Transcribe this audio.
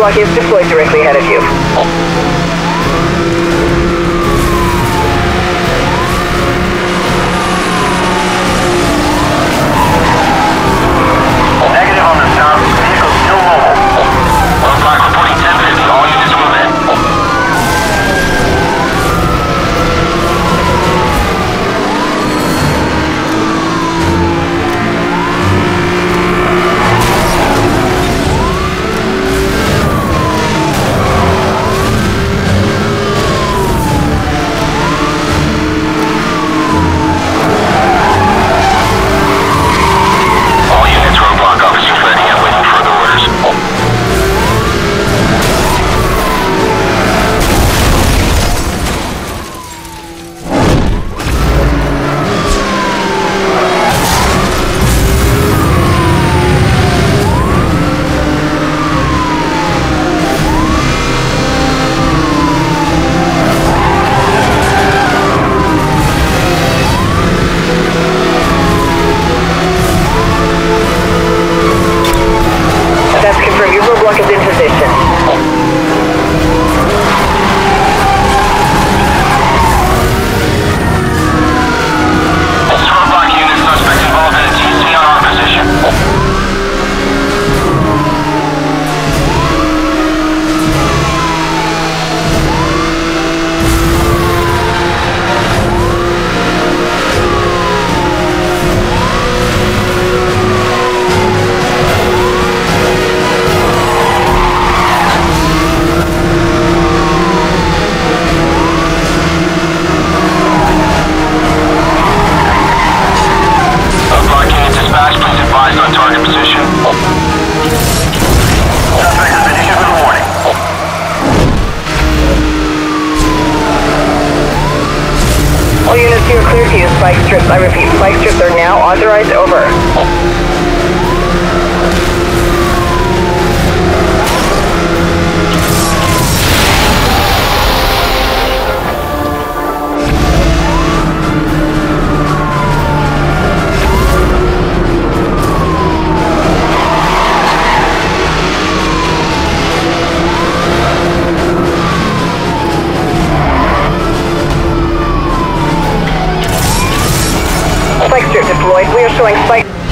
roadblock is deployed directly ahead of you. Negative on the stop. Vehicle still mobile. Roadblock reporting 1050. All units move in. Roadblock is in position. Roadblock unit suspect involved in a TC on our position. On target position. Suspect has been issued with a warning. All units, you are clear to use spike strips. I repeat, spike strips are now authorized. Over. Spike strip deployed. We are showing spike.